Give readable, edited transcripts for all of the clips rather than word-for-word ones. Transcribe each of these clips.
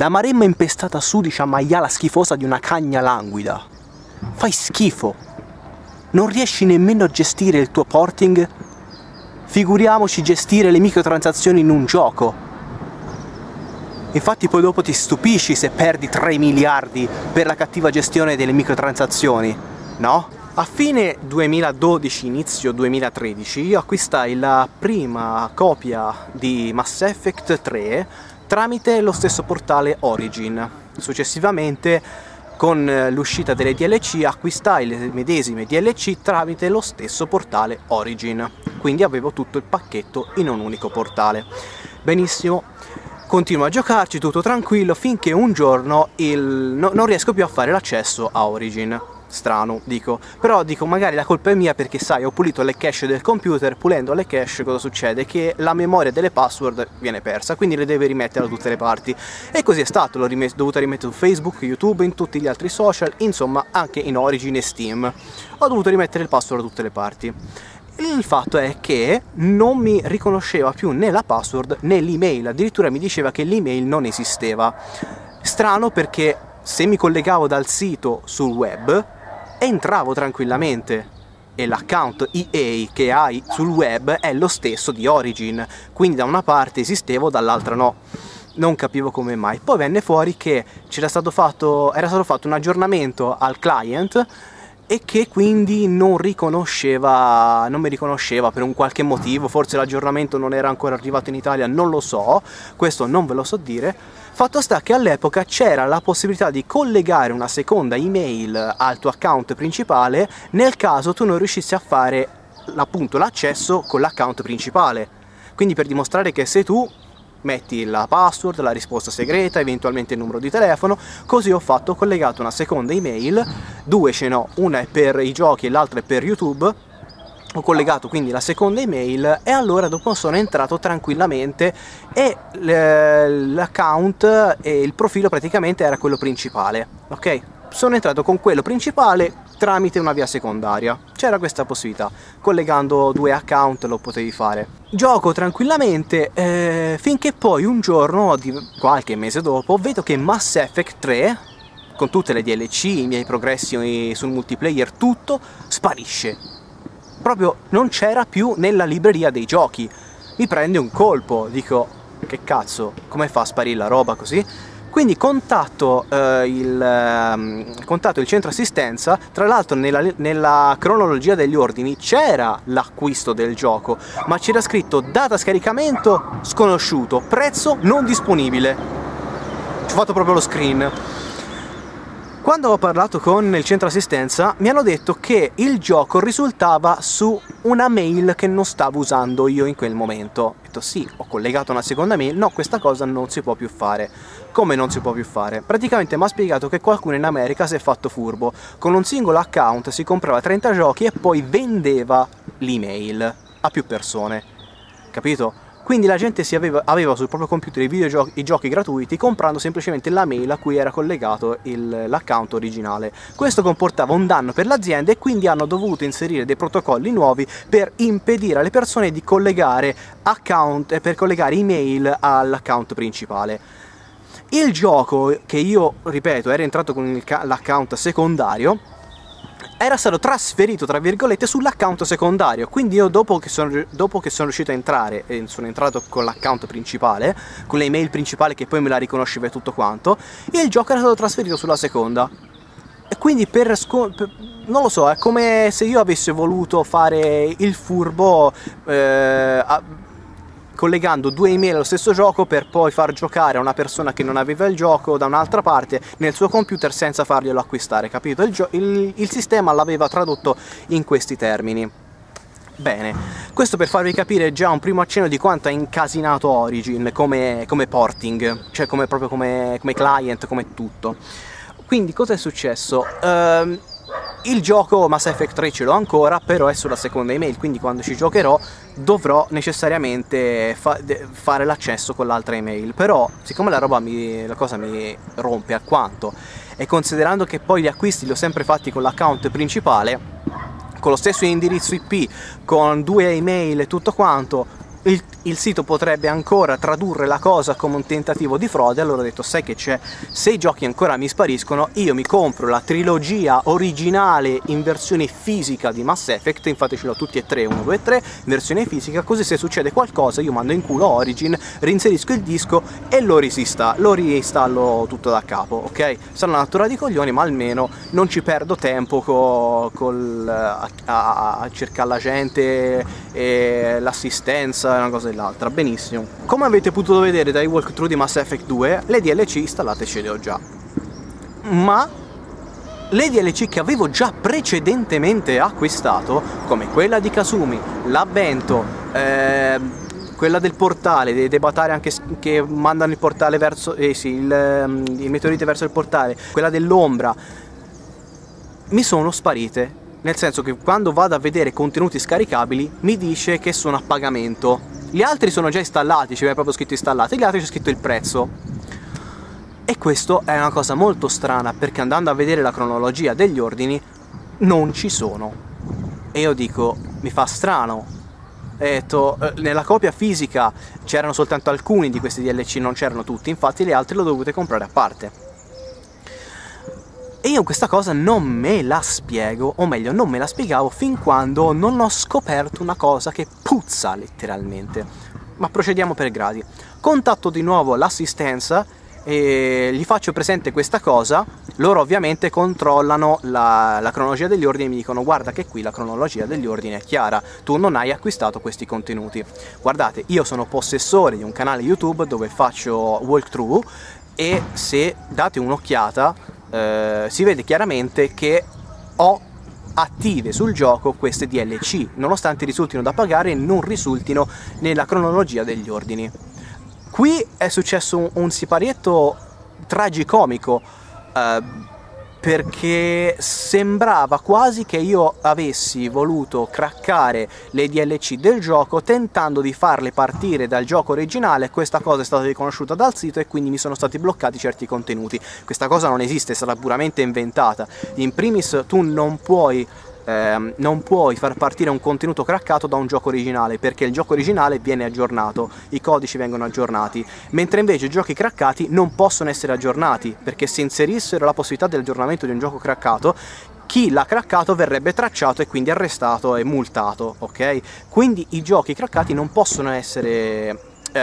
La maremma impestata sudicia maiala schifosa di una cagna languida. Fai schifo. Non riesci nemmeno a gestire il tuo porting? Figuriamoci gestire le microtransazioni in un gioco. Infatti poi dopo ti stupisci se perdi 3 miliardi per la cattiva gestione delle microtransazioni, no? A fine 2012, inizio 2013, io acquistai la prima copia di Mass Effect 3 tramite lo stesso portale Origin. Successivamente, con l'uscita delle DLC, acquistai le medesime DLC tramite lo stesso portale Origin. Quindi avevo tutto il pacchetto in un unico portale. Benissimo. Continuo a giocarci tutto tranquillo finché un giorno non riesco più a fare l'accesso a Origin. Strano, dico. Però dico, magari la colpa è mia perché sai, ho pulito le cache del computer. Pulendo le cache cosa succede? Che la memoria delle password viene persa, quindi le deve rimettere da tutte le parti. E così è stato, l'ho dovuta rimettere su Facebook, YouTube, in tutti gli altri social, insomma anche in Origin e Steam. Ho dovuto rimettere il password da tutte le parti. Il fatto è che non mi riconosceva più né la password né l'email, addirittura mi diceva che l'email non esisteva. Strano, perché se mi collegavo dal sito sul web entravo tranquillamente e l'account EA che hai sul web è lo stesso di Origin, quindi da una parte esistevo, dall'altra no. Non capivo come mai. Poi venne fuori che era stato fatto un aggiornamento al client e che quindi non mi riconosceva per un qualche motivo. Forse l'aggiornamento non era ancora arrivato in Italia, non lo so, questo non ve lo so dire. Fatto sta che all'epoca c'era la possibilità di collegare una seconda email al tuo account principale nel caso tu non riuscissi a fare appunto l'accesso con l'account principale. Quindi per dimostrare che sei tu, metti la password, la risposta segreta, eventualmente il numero di telefono. Così ho fatto, ho collegato una seconda email, due ce n'ho, una è per i giochi e l'altra è per YouTube. Ho collegato quindi la seconda email e allora dopo sono entrato tranquillamente e l'account e il profilo praticamente era quello principale, ok? Sono entrato con quello principale tramite una via secondaria, c'era questa possibilità, collegando due account lo potevi fare. Gioco tranquillamente finché poi un giorno, qualche mese dopo, vedo che Mass Effect 3, con tutte le DLC, i miei progressi sul multiplayer, tutto sparisce. Proprio non c'era più nella libreria dei giochi. Mi prende un colpo, dico, che cazzo, come fa a sparire la roba così? Quindi contatto il centro assistenza. Tra l'altro nella cronologia degli ordini c'era l'acquisto del gioco, ma c'era scritto data scaricamento sconosciuto, prezzo non disponibile. Ci ho fatto proprio lo screen. Quando ho parlato con il centro assistenza mi hanno detto che il gioco risultava su una mail che non stavo usando io in quel momento. Ho detto sì, ho collegato una seconda mail, no, questa cosa non si può più fare. Come non si può più fare? Praticamente mi ha spiegato che qualcuno in America si è fatto furbo. Con un singolo account si comprava 30 giochi e poi vendeva l'email a più persone. Capito? Quindi la gente aveva sul proprio computer i giochi gratuiti comprando semplicemente la mail a cui era collegato l'account originale. Questo comportava un danno per l'azienda e quindi hanno dovuto inserire dei protocolli nuovi per impedire alle persone di collegare email all'account principale. Il gioco, che io, ripeto, era entrato con l'account secondario, era stato trasferito tra virgolette sull'account secondario, quindi io dopo che sono riuscito a entrare e sono entrato con l'account principale, con l'email principale che poi me la riconosceva e tutto quanto, il gioco era stato trasferito sulla seconda. E quindi non lo so, è come se io avessi voluto fare il furbo collegando due email allo stesso gioco per poi far giocare a una persona che non aveva il gioco da un'altra parte nel suo computer senza farglielo acquistare, capito? Il sistema l'aveva tradotto in questi termini. Bene, questo per farvi capire già un primo accenno di quanto è incasinato Origin come porting, cioè proprio come client, come tutto. Quindi cosa è successo? Il gioco Mass Effect 3 ce l'ho ancora, però è sulla seconda email, quindi quando ci giocherò dovrò necessariamente fare l'accesso con l'altra email. Però siccome la cosa mi rompe alquanto, e considerando che poi gli acquisti li ho sempre fatti con l'account principale, con lo stesso indirizzo IP, con due email e tutto quanto, il sito potrebbe ancora tradurre la cosa come un tentativo di frode. Allora ho detto, sai che c'è, se i giochi ancora mi spariscono, io mi compro la trilogia originale in versione fisica di Mass Effect, infatti ce l'ho tutti e tre, 1, 2 e 3, in versione fisica, così se succede qualcosa io mando in culo Origin, reinserisco il disco e lo reinstallo tutto da capo, ok? Sarà una natura di coglioni, ma almeno non ci perdo tempo a cercare la gente e l'assistenza, una cosa e l'altra. Benissimo. Come avete potuto vedere dai walkthrough di Mass Effect 2, le DLC installate ce le ho già, ma le DLC che avevo già precedentemente acquistato, come quella di Kasumi, l'Avvento, quella del portale, dei Batari anche che mandano il portale verso, il meteorite verso il portale, quella dell'ombra, mi sono sparite. Nel senso che quando vado a vedere contenuti scaricabili mi dice che sono a pagamento. Gli altri sono già installati, c'è proprio scritto installati, gli altri c'è scritto il prezzo. E questo è una cosa molto strana, perché andando a vedere la cronologia degli ordini non ci sono. E io dico, mi fa strano. E detto, nella copia fisica c'erano soltanto alcuni di questi DLC, non c'erano tutti, infatti gli altri li ho dovuti comprare a parte. E io questa cosa non me la spiego, o meglio non me la spiegavo fin quando non ho scoperto una cosa che puzza letteralmente. Ma procediamo per gradi. Contatto di nuovo l'assistenza e gli faccio presente questa cosa. Loro ovviamente controllano la cronologia degli ordini e mi dicono: guarda che qui la cronologia degli ordini è chiara, tu non hai acquistato questi contenuti. Guardate, io sono possessore di un canale YouTube dove faccio walkthrough e se date un'occhiata si vede chiaramente che ho attive sul gioco queste DLC, nonostante risultino da pagare e non risultino nella cronologia degli ordini. Qui è successo un siparietto tragicomico, perché sembrava quasi che io avessi voluto craccare le DLC del gioco tentando di farle partire dal gioco originale. Questa cosa è stata riconosciuta dal sito e quindi mi sono stati bloccati certi contenuti. Questa cosa non esiste, è stata puramente inventata. In primis tu non puoi far partire un contenuto craccato da un gioco originale, perché il gioco originale viene aggiornato, i codici vengono aggiornati, mentre invece i giochi craccati non possono essere aggiornati, perché se inserissero la possibilità dell'aggiornamento di un gioco craccato, chi l'ha craccato verrebbe tracciato e quindi arrestato e multato, ok? Quindi i giochi craccati non possono essere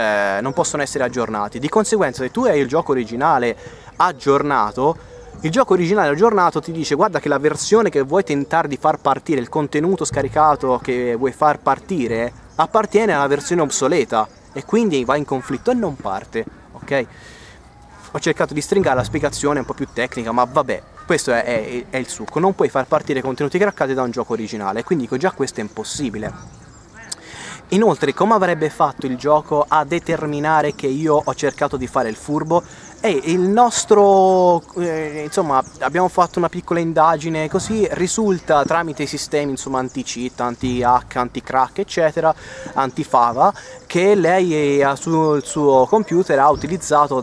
aggiornati. Di conseguenza, se tu hai il gioco originale aggiornato, il gioco originale aggiornato ti dice: guarda che la versione che vuoi tentare di far partire, il contenuto scaricato che vuoi far partire, appartiene alla versione obsoleta e quindi va in conflitto e non parte, ok? Ho cercato di stringare la spiegazione un po' più tecnica, ma vabbè, questo è il succo. Non puoi far partire contenuti craccati da un gioco originale, quindi dico già questo è impossibile. Inoltre, come avrebbe fatto il gioco a determinare che io ho cercato di fare il furbo? Il nostro, insomma, abbiamo fatto una piccola indagine, così risulta tramite i sistemi, insomma, anti-cheat, anti-hack, anti-crack, eccetera, anti-fava, che lei sul suo computer ha utilizzato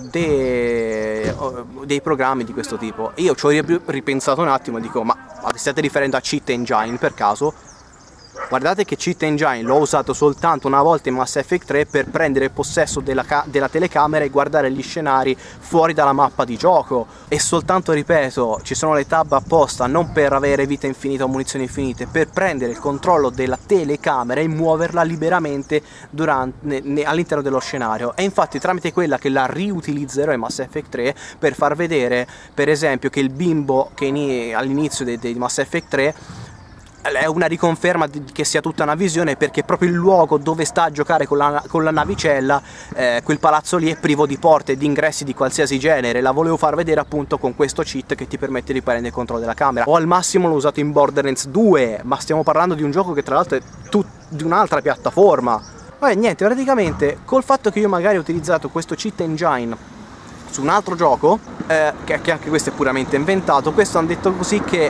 dei programmi di questo tipo. Io ci ho ripensato un attimo e dico: ma vi state riferendo a Cheat Engine per caso? Guardate che Cheat Engine l'ho usato soltanto una volta in Mass Effect 3 per prendere possesso della telecamera e guardare gli scenari fuori dalla mappa di gioco, e soltanto, ripeto, ci sono le tab apposta non per avere vita infinita o munizioni infinite, per prendere il controllo della telecamera e muoverla liberamente all'interno dello scenario. E infatti tramite quella che la riutilizzerò in Mass Effect 3 per far vedere, per esempio, che il bimbo che all'inizio di Mass Effect 3 è una riconferma che sia tutta una visione, perché proprio il luogo dove sta a giocare con la navicella, quel palazzo lì, è privo di porte e di ingressi di qualsiasi genere. La volevo far vedere appunto con questo cheat che ti permette di prendere il controllo della camera. O al massimo l'ho usato in Borderlands 2, ma stiamo parlando di un gioco che tra l'altro è di un'altra piattaforma. Vabbè, niente, praticamente col fatto che io magari ho utilizzato questo cheat engine su un altro gioco, che anche questo è puramente inventato, questo hanno detto così che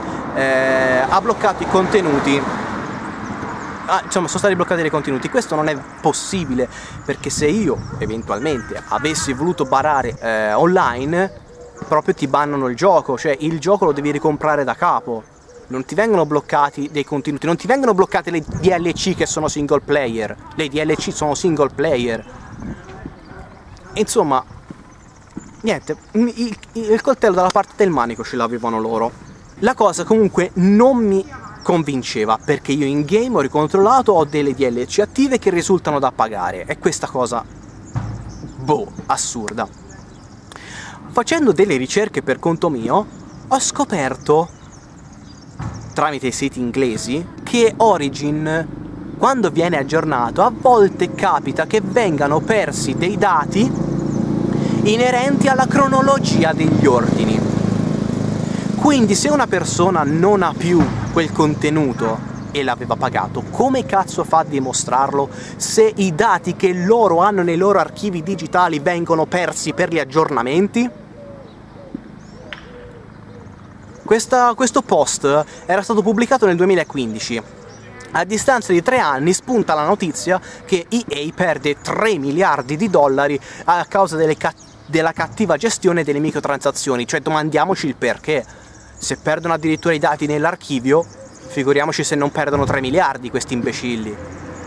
ha bloccato i contenuti, insomma sono stati bloccati dei contenuti. Questo non è possibile, perché se io eventualmente avessi voluto barare online, proprio ti bannano il gioco, cioè il gioco lo devi ricomprare da capo. non ti vengono bloccati dei contenuti, non ti vengono bloccate le DLC che sono single player, le DLC sono single player. Insomma, niente, il coltello dalla parte del manico ce l'avevano loro. La cosa comunque non mi convinceva, perché io in game ho ricontrollato, ho delle DLC attive che risultano da pagare, e questa cosa, boh, assurda. Facendo delle ricerche per conto mio, ho scoperto, tramite i siti inglesi, che Origin, quando viene aggiornato, a volte capita che vengano persi dei dati inerenti alla cronologia degli ordini. Quindi se una persona non ha più quel contenuto e l'aveva pagato, come cazzo fa a dimostrarlo se i dati che loro hanno nei loro archivi digitali vengono persi per gli aggiornamenti? Questo post era stato pubblicato nel 2015. A distanza di 3 anni spunta la notizia che EA perde 3 miliardi di dollari a causa della cattiva gestione delle microtransazioni. Cioè, domandiamoci il perché. Se perdono addirittura i dati nell'archivio, figuriamoci se non perdono 3 miliardi questi imbecilli.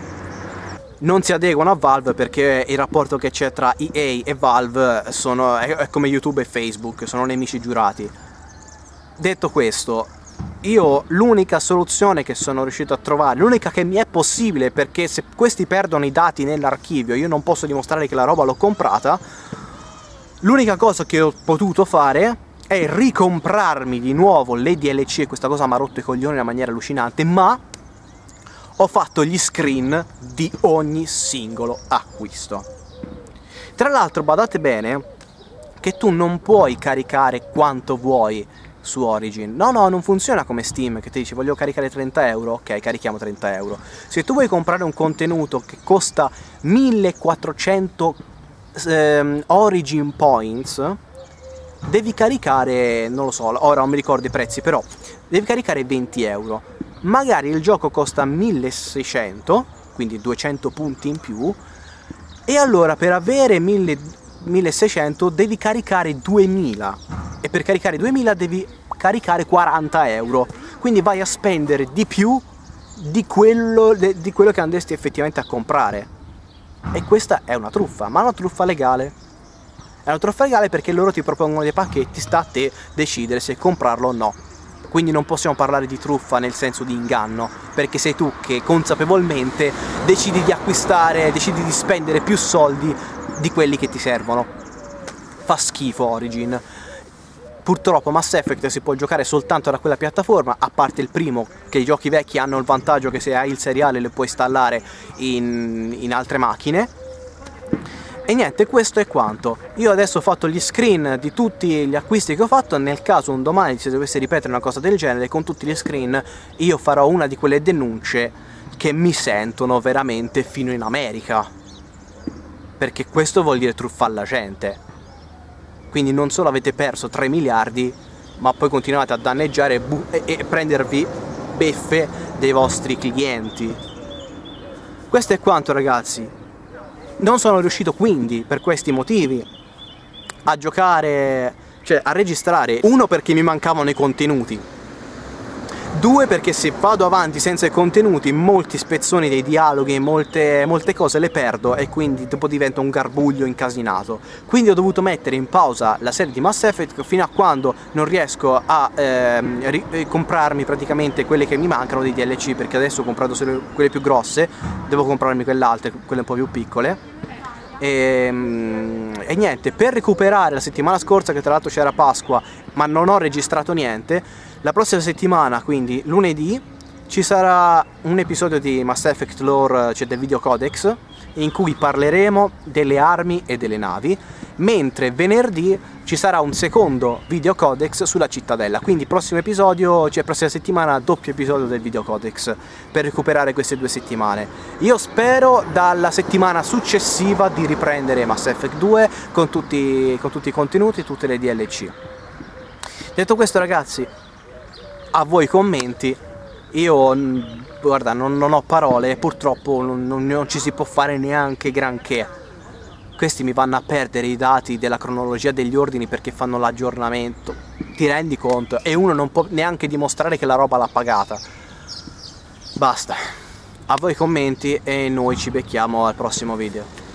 Non si adeguano a Valve perché il rapporto che c'è tra EA e Valve è come YouTube e Facebook, sono nemici giurati. Detto questo, io l'unica soluzione che sono riuscito a trovare, l'unica che mi è possibile, perché se questi perdono i dati nell'archivio io non posso dimostrare che la roba l'ho comprata, l'unica cosa che ho potuto fare è ricomprarmi di nuovo le DLC, e questa cosa mi ha rotto i coglioni in una maniera allucinante, ma ho fatto gli screen di ogni singolo acquisto. Tra l'altro badate bene che tu non puoi caricare quanto vuoi su Origin. No, non funziona come Steam, che ti dice voglio caricare 30 euro, ok, carichiamo 30 euro. Se tu vuoi comprare un contenuto che costa 1400 Origin Points, devi caricare, non lo so, ora non mi ricordo i prezzi, però devi caricare 20 euro. Magari il gioco costa 1600, quindi 200 punti in più, e allora per avere 1600 devi caricare 2000, e per caricare 2000 devi caricare 40 euro, quindi vai a spendere di più di quello che andresti effettivamente a comprare. E questa è una truffa, ma una truffa legale. È una truffa legale perché loro ti propongono dei pacchetti, sta a te decidere se comprarlo o no. Quindi non possiamo parlare di truffa nel senso di inganno, perché sei tu che consapevolmente decidi di acquistare, decidi di spendere più soldi di quelli che ti servono. Fa schifo Origin. Purtroppo Mass Effect si può giocare soltanto da quella piattaforma, a parte il primo, che i giochi vecchi hanno il vantaggio che se hai il seriale le puoi installare in altre macchine. E niente, questo è quanto. Io adesso ho fatto gli screen di tutti gli acquisti che ho fatto, nel caso un domani si dovesse ripetere una cosa del genere, con tutti gli screen io farò una di quelle denunce che mi sentono veramente fino in America. Perché questo vuol dire truffare la gente. Quindi non solo avete perso 3 miliardi, ma poi continuate a danneggiare e prendervi beffe dei vostri clienti. Questo è quanto, ragazzi. Non sono riuscito quindi, per questi motivi, a giocare, cioè a registrare. Uno, perché mi mancavano i contenuti. 2, perché se vado avanti senza i contenuti, molti spezzoni dei dialoghi, molte cose le perdo, e quindi dopo diventa un garbuglio incasinato. Quindi ho dovuto mettere in pausa la serie di Mass Effect fino a quando non riesco a comprarmi praticamente quelle che mi mancano dei DLC, perché adesso ho comprato solo quelle più grosse, devo comprarmi quelle altre, quelle un po' più piccole. E niente, per recuperare la settimana scorsa, che tra l'altro c'era Pasqua, ma non ho registrato niente, la prossima settimana, quindi lunedì, ci sarà un episodio di Mass Effect Lore, cioè del video codex, in cui parleremo delle armi e delle navi, mentre venerdì ci sarà un secondo video codex sulla cittadella. Quindi prossimo episodio, cioè prossima settimana, doppio episodio del video codex, per recuperare queste 2 settimane. Io spero dalla settimana successiva di riprendere Mass Effect 2 con tutti i contenuti, tutte le DLC. Detto questo, ragazzi, a voi i commenti. Io, guarda, non ho parole, purtroppo non ci si può fare neanche granché. Questi mi vanno a perdere i dati della cronologia degli ordini perché fanno l'aggiornamento. ti rendi conto? E uno non può neanche dimostrare che la roba l'ha pagata. Basta. A voi i commenti e noi ci becchiamo al prossimo video.